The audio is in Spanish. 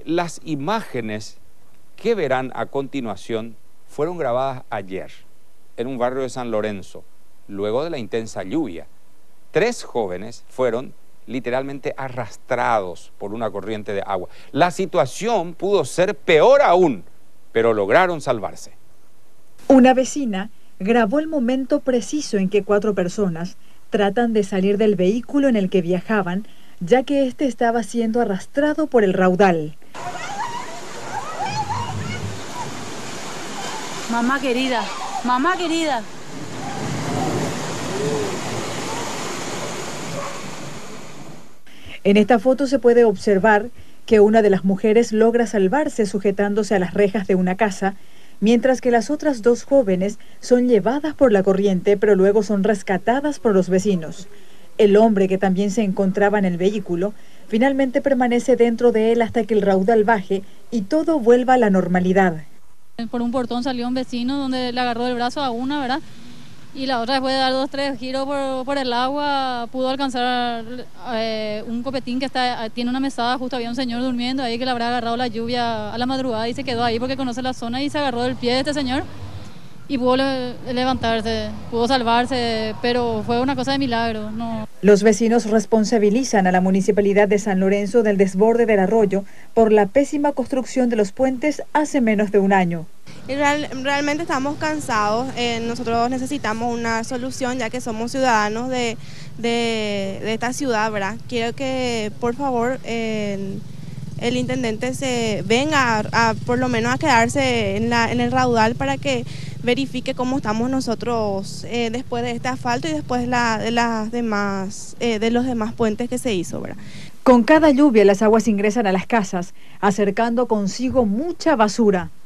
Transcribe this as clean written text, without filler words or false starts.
Las imágenes que verán a continuación fueron grabadas ayer en un barrio de San Lorenzo, luego de la intensa lluvia. 3 jóvenes fueron literalmente arrastrados por una corriente de agua. La situación pudo ser peor aún, pero lograron salvarse. Una vecina grabó el momento preciso en que 4 personas tratan de salir del vehículo en el que viajaban, ya que este estaba siendo arrastrado por el raudal. Mamá querida, mamá querida. En esta foto se puede observar que una de las mujeres logra salvarse sujetándose a las rejas de una casa, mientras que las otras 2 jóvenes son llevadas por la corriente, pero luego son rescatadas por los vecinos. El hombre, que también se encontraba en el vehículo, finalmente permanece dentro de él hasta que el raudal baje y todo vuelva a la normalidad. Por un portón salió un vecino donde le agarró el brazo a una, ¿verdad? Y la otra, después de dar 2 o 3 giros por el agua, pudo alcanzar un copetín que tiene una mesada. Justo había un señor durmiendo ahí que le habrá agarrado la lluvia a la madrugada y se quedó ahí porque conoce la zona, y se agarró del pie de este señor y pudo levantarse, pudo salvarse, pero fue una cosa de milagro, ¿no? Los vecinos responsabilizan a la Municipalidad de San Lorenzo del desborde del arroyo por la pésima construcción de los puentes hace menos de un año. Realmente estamos cansados, nosotros necesitamos una solución, ya que somos ciudadanos de esta ciudad, ¿verdad? Quiero que por favor el intendente se venga por lo menos a quedarse en el raudal para que verifique cómo estamos nosotros después de este asfalto y después de los demás puentes que se hizo, ¿verdad? Con cada lluvia las aguas ingresan a las casas, acercando consigo mucha basura.